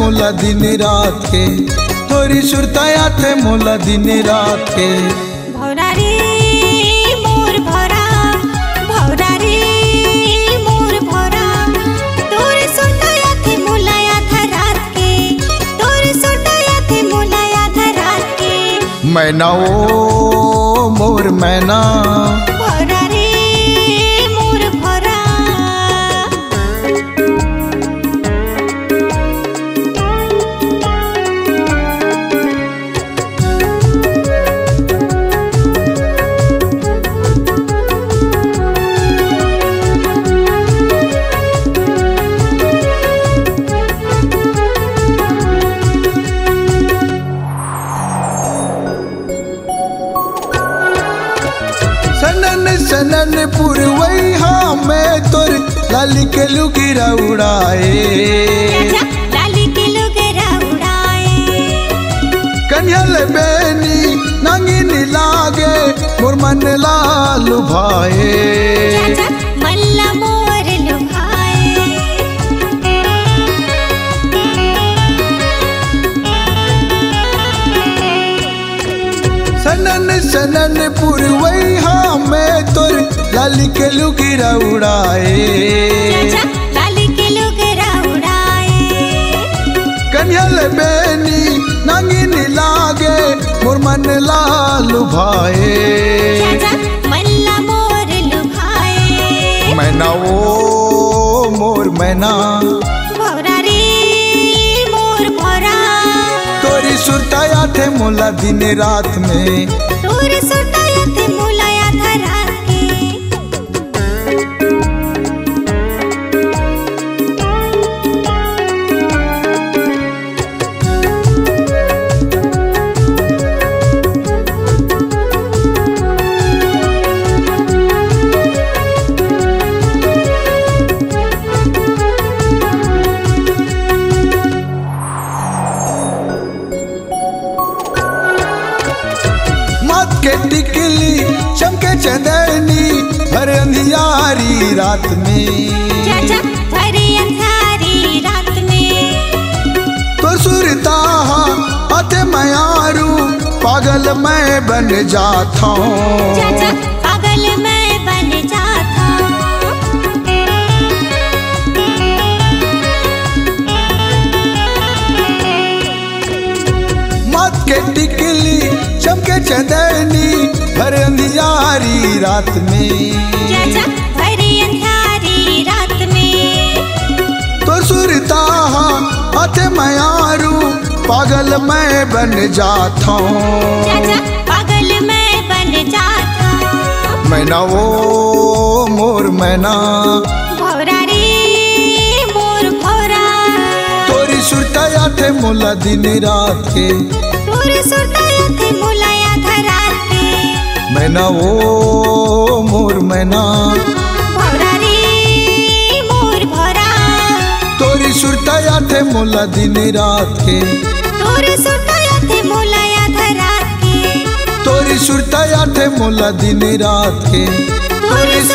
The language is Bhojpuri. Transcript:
मोला दिन रात के, तोरी सुरताया थे मोला दिन रात के। भौरा रे मोर भौरा, भौरा रे मोर भौरा, तोरे सुरताया थे मोला आधा रात के, तोरे सुरताया थे मोला आधा रात के। मैना ओ मोर मैना, भौरा रे मोर भौरा। सनन सनन पुरवैया में तोर लाली के लुगिरा उड़ाए, लाली के लुगिरा उड़ाए। कन्हल बेनी नंगिन लागे मोर मन लाल भाए, मल्ला मोर लुभाए। सनन सनन पुरवैया में तोर लाली के लुगिरा उड़ाए, लाली के लुगिरा उड़ाए। कन्हल बेनी नंगिन लागे मोर मन लाल भाए, मल्ला मोर लुभाए। मैना ओ मोर मैना, भौरा रे मोर भौरा, तोरी सुरताया थे मोला दिन रात में, तोरे सुरताया थे मोला आधा रात के। मत के टिकली चमके चंदनी भर अंधियारी रात में, भरे अंधारी रात में। तो सुरता अते मयारू पागल मैं बन जाता हूँ, पागल मैं बन जाता। मत के टिकली चमके चंदनी भर अंधियारी रात में, भरे अंधारी रात में। तो सुरता अते मयारू पागल मैं बन जाता हूँ, पागल मैं बन जाता। मैना ओ मोर मैना, भौरा रे मोर भौरा, तोरी सुरताया थे मोला दिन रात के, तोरे सुरताया थे मोला आधा रात के। मैना ओ मोर मैना, भौरा रे मोर भौरा, तोरी सुरताया थे मोला दिन रात के, तोरे सुरताया थे मोला आधा रात के। तोरी सुरताया थे मोला दिन रात के, तोरी